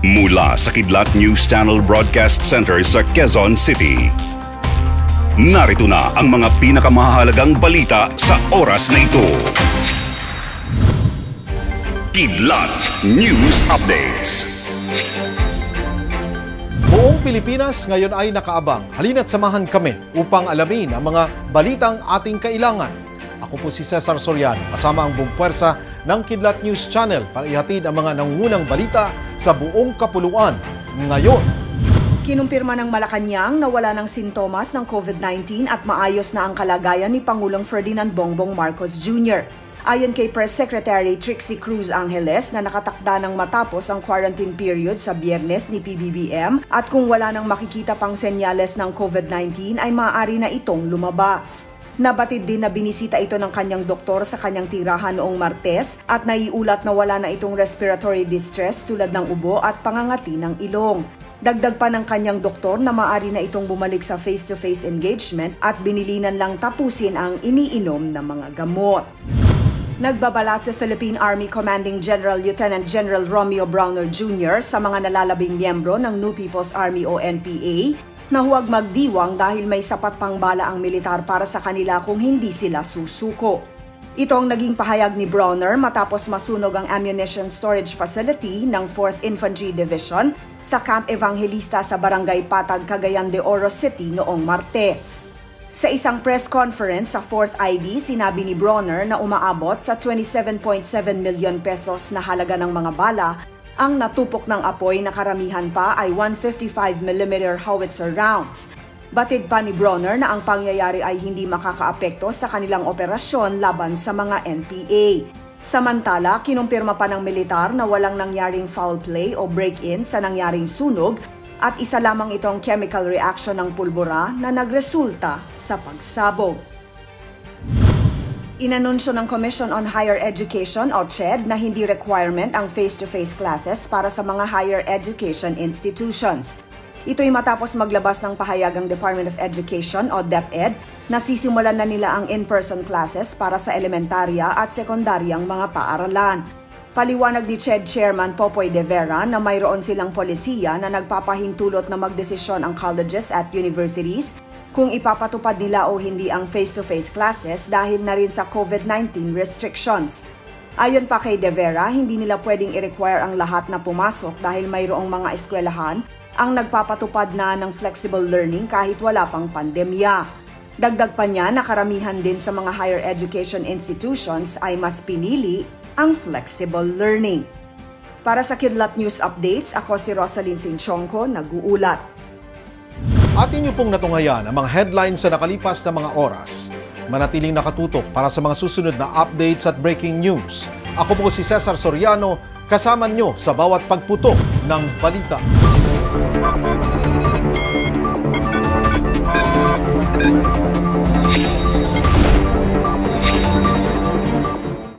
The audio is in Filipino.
Mula sa Kidlat News Channel Broadcast Center sa Quezon City. Narito na ang mga pinakamahalagang balita sa oras na ito. Kidlat News Updates. Buong Pilipinas ngayon ay nakaabang. Halina't samahan kami upang alamin ang mga balitang ating kailangan. Ako po si Cesar Soriano, kasama ang buong puwersa ng Kidlat News Channel para ihatid ang mga nangungunang balita sa buong kapuluan ngayon. Kinumpirma ng Malacanang na wala ng sintomas ng COVID-19 at maayos na ang kalagayan ni Pangulong Ferdinand Bongbong Marcos Jr. Ayon kay Press Secretary Trixie Cruz Angeles na nakatakda ng matapos ang quarantine period sa Biyernes ni PBBM at kung wala nang makikita pang senyales ng COVID-19 ay maaari na itong lumabas. Nabatid din na binisita ito ng kanyang doktor sa kanyang tirahan noong Martes at naiulat na wala na itong respiratory distress tulad ng ubo at pangangati ng ilong. Dagdag pa ng kanyang doktor na maaari na itong bumalik sa face-to-face engagement at binilinan lang tapusin ang iniinom na mga gamot. Nagbabala si Philippine Army Commanding General Lieutenant General Romeo Browner Jr. sa mga nalalabing miyembro ng New People's Army o NPA na huwag magdiwang dahil may sapat pang bala ang militar para sa kanila kung hindi sila susuko. Ito ang naging pahayag ni Browner matapos masunog ang ammunition storage facility ng 4th Infantry Division sa Camp Evangelista sa Barangay Patag, Cagayan de Oro City noong Martes. Sa isang press conference sa 4th ID, sinabi ni Browner na umaabot sa 27.7 million pesos na halaga ng mga bala ang natupok ng apoy na karamihan pa ay 155mm howitzer rounds. Batid pa ni Browner na ang pangyayari ay hindi makakaapekto sa kanilang operasyon laban sa mga NPA. Samantala, kinumpirma pa ng militar na walang nangyaring foul play o break-in sa nangyaring sunog at isa lamang itong chemical reaction ng pulbura na nagresulta sa pagsabog. Inanunsyo ng Commission on Higher Education o CHED na hindi requirement ang face-to-face classes para sa mga higher education institutions. Ito'y matapos maglabas ng pahayag ang Department of Education o DepEd na sisimulan na nila ang in-person classes para sa elementarya at sekundaryang mga paaralan. Paliwanag ni CHED Chairman Popoy De Vera na mayroon silang polisiya na nagpapahintulot na magdesisyon ang colleges at universities kung ipapatupad nila o hindi ang face-to-face classes dahil na rin sa COVID-19 restrictions. Ayon pa kay De Vera, hindi nila pwedeng i-require ang lahat na pumasok dahil mayroong mga eskwelahan ang nagpapatupad na ng flexible learning kahit wala pang pandemya. Dagdag pa niya na karamihan din sa mga higher education institutions ay mas pinili ang flexible learning. Para sa Kidlat News Updates, ako si Rosalyn Sinchonko, nag-uulat. Atin niyo pong natungayan ang mga headlines sa nakalipas na mga oras. Manatiling nakatutok para sa mga susunod na updates at breaking news. Ako po si Cesar Soriano, kasama niyo sa bawat pagputok ng balita.